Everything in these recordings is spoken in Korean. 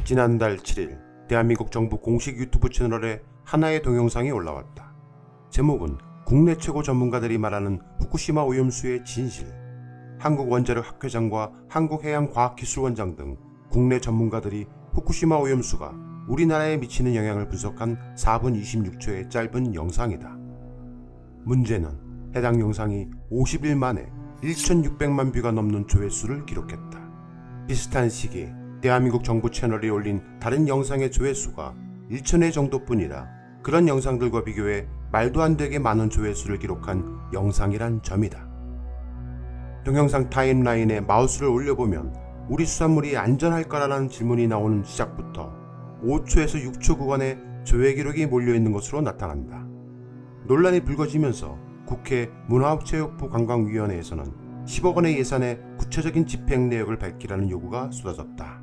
지난달 7일 대한민국 정부 공식 유튜브 채널에 하나의 동영상이 올라왔다. 제목은 국내 최고 전문가들이 말하는 후쿠시마 오염수의 진실. 한국원자력학회장과 한국해양과학기술원장 등 국내 전문가들이 후쿠시마 오염수가 우리나라에 미치는 영향을 분석한 4분 26초의 짧은 영상이다. 문제는 해당 영상이 50일 만에 1,600만 뷰가 넘는 조회수를 기록했다. 비슷한 시기에 대한민국 정부 채널이 올린 다른 영상의 조회수가 1,000회 정도뿐이라 그런 영상들과 비교해 말도 안 되게 많은 조회수를 기록한 영상이란 점이다. 동영상 타임라인에 마우스를 올려보면 우리 수산물이 안전할까라는 질문이 나오는 시작부터 5초에서 6초 구간에 조회 기록이 몰려있는 것으로 나타난다. 논란이 불거지면서 국회 문화체육부 관광위원회에서는 10억 원의 예산에 구체적인 집행 내역을 밝히라는 요구가 쏟아졌다.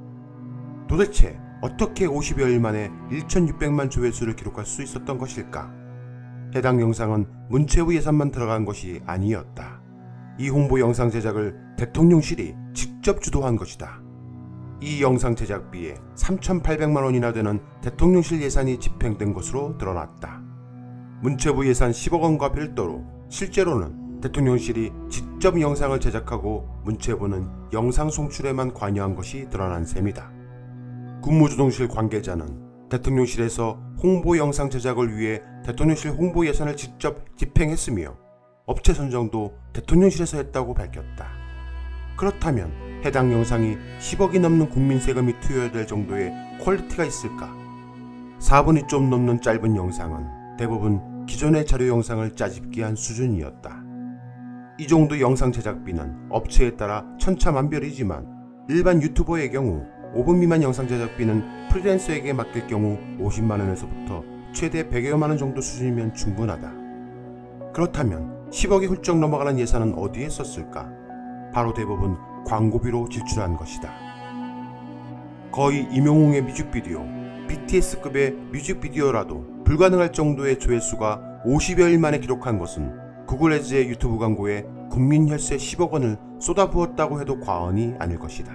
도대체 어떻게 50여일 만에 1,600만 조회수를 기록할 수 있었던 것일까? 해당 영상은 문체부 예산만 들어간 것이 아니었다. 이 홍보 영상 제작을 대통령실이 직접 주도한 것이다. 이 영상 제작비에 3,800만 원이나 되는 대통령실 예산이 집행된 것으로 드러났다. 문체부 예산 10억 원과 별도로 실제로는 대통령실이 직접 영상을 제작하고 문체부는 영상 송출에만 관여한 것이 드러난 셈이다. 국무조정실 관계자는 대통령실에서 홍보 영상 제작을 위해 대통령실 홍보 예산을 직접 집행했으며 업체 선정도 대통령실에서 했다고 밝혔다. 그렇다면 해당 영상이 10억이 넘는 국민 세금이 투여될 정도의 퀄리티가 있을까? 4분이 좀 넘는 짧은 영상은 대부분 기존의 자료 영상을 짜집기 한 수준이었다. 이 정도 영상 제작비는 업체에 따라 천차만별이지만 일반 유튜버의 경우 5분 미만 영상 제작비는 프리랜서에게 맡길 경우 50만원에서부터 최대 100여만원 정도 수준이면 충분하다. 그렇다면 10억이 훌쩍 넘어가는 예산은 어디에 썼을까? 바로 대부분 광고비로 지출한 것이다. 거의 임영웅의 뮤직비디오, BTS급의 뮤직비디오라도 불가능할 정도의 조회수가 50여일 만에 기록한 것은 구글 애즈의 유튜브 광고에 국민 혈세 10억 원을 쏟아부었다고 해도 과언이 아닐 것이다.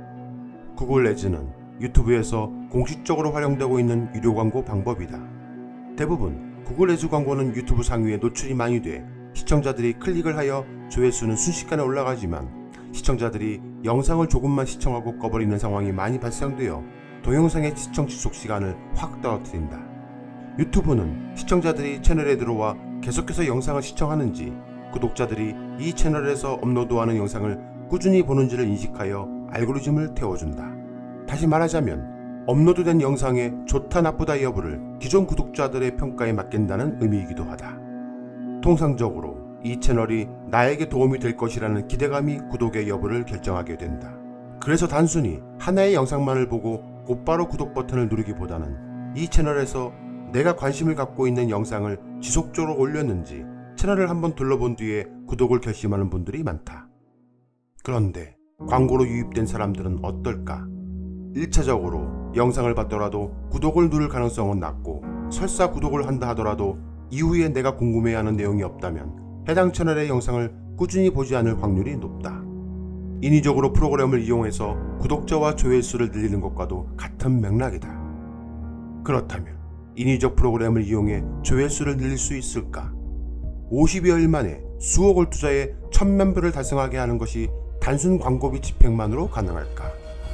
구글 애즈는 유튜브에서 공식적으로 활용되고 있는 유료 광고 방법이다. 대부분 구글 애즈 광고는 유튜브 상위에 노출이 많이 돼 시청자들이 클릭을 하여 조회수는 순식간에 올라가지만 시청자들이 영상을 조금만 시청하고 꺼버리는 상황이 많이 발생되어 동영상의 시청 지속 시간을 확 떨어뜨린다. 유튜브는 시청자들이 채널에 들어와 계속해서 영상을 시청하는지 구독자들이 이 채널에서 업로드하는 영상을 꾸준히 보는지를 인식하여 알고리즘을 태워준다. 다시 말하자면 업로드된 영상의 좋다 나쁘다 여부를 기존 구독자들의 평가에 맡긴다는 의미이기도 하다. 통상적으로 이 채널이 나에게 도움이 될 것이라는 기대감이 구독의 여부를 결정하게 된다. 그래서 단순히 하나의 영상만을 보고 곧바로 구독 버튼을 누르기보다는 이 채널에서 내가 관심을 갖고 있는 영상을 지속적으로 올렸는지 채널을 한번 둘러본 뒤에 구독을 결심하는 분들이 많다. 그런데 광고로 유입된 사람들은 어떨까? 1차적으로 영상을 봤더라도 구독을 누를 가능성은 낮고 설사 구독을 한다 하더라도 이후에 내가 궁금해하는 내용이 없다면 해당 채널의 영상을 꾸준히 보지 않을 확률이 높다. 인위적으로 프로그램을 이용해서 구독자와 조회수를 늘리는 것과도 같은 맥락이다. 그렇다면 인위적 프로그램을 이용해 조회수를 늘릴 수 있을까? 50여일 만에 수억을 투자해 1,000만 뷰를 달성하게 하는 것이 단순 광고비 집행만으로 가능할까?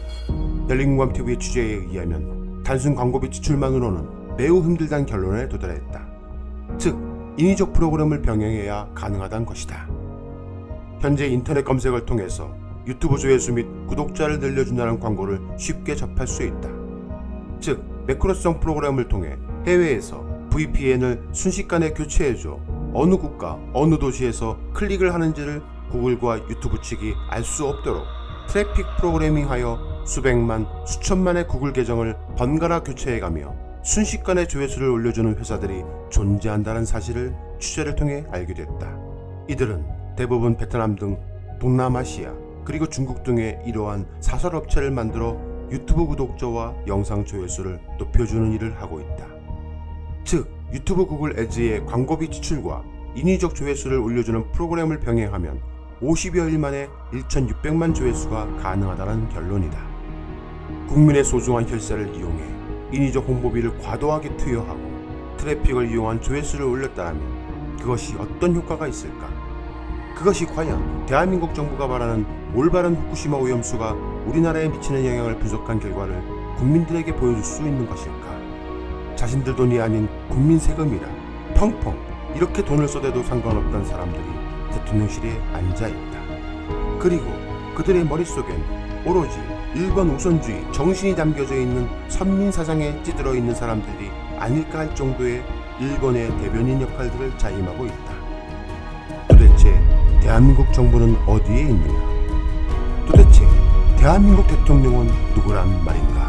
열린공감TV의 취재에 의하면 단순 광고비 지출만으로는 매우 힘들다는 결론에 도달했다. 즉, 인위적 프로그램을 병행해야 가능하다는 것이다. 현재 인터넷 검색을 통해서 유튜브 조회수 및 구독자를 늘려준다는 광고를 쉽게 접할 수 있다. 즉, 매크로성 프로그램을 통해 해외에서 VPN을 순식간에 교체해줘 어느 국가, 어느 도시에서 클릭을 하는지를 구글과 유튜브 측이 알 수 없도록 트래픽 프로그래밍하여 수백만, 수천만의 구글 계정을 번갈아 교체해가며 순식간에 조회수를 올려주는 회사들이 존재한다는 사실을 취재를 통해 알게 됐다. 이들은 대부분 베트남 등 동남아시아 그리고 중국 등의 이러한 사설업체를 만들어 유튜브 구독자와 영상 조회수를 높여주는 일을 하고 있다. 즉, 유튜브 구글 애즈의 광고비 지출과 인위적 조회수를 올려주는 프로그램을 병행하면 50여일 만에 1,600만 조회수가 가능하다는 결론이다. 국민의 소중한 혈세를 이용해 인위적 홍보비를 과도하게 투여하고 트래픽을 이용한 조회수를 올렸다면 그것이 어떤 효과가 있을까? 그것이 과연 대한민국 정부가 말하는 올바른 후쿠시마 오염수가 우리나라에 미치는 영향을 분석한 결과를 국민들에게 보여줄 수 있는 것일까? 자신들 돈이 아닌 국민 세금이라 펑펑 이렇게 돈을 쏟아도 상관없던 사람들이 대통령실에 앉아있다. 그리고 그들의 머릿속엔 오로지 일본 우선주의 정신이 담겨져 있는 선민사상에 찌들어 있는 사람들이 아닐까 할 정도의 일본의 대변인 역할들을 자임하고 있다. 도대체 대한민국 정부는 어디에 있느냐? 도대체 대한민국 대통령은 누구란 말인가?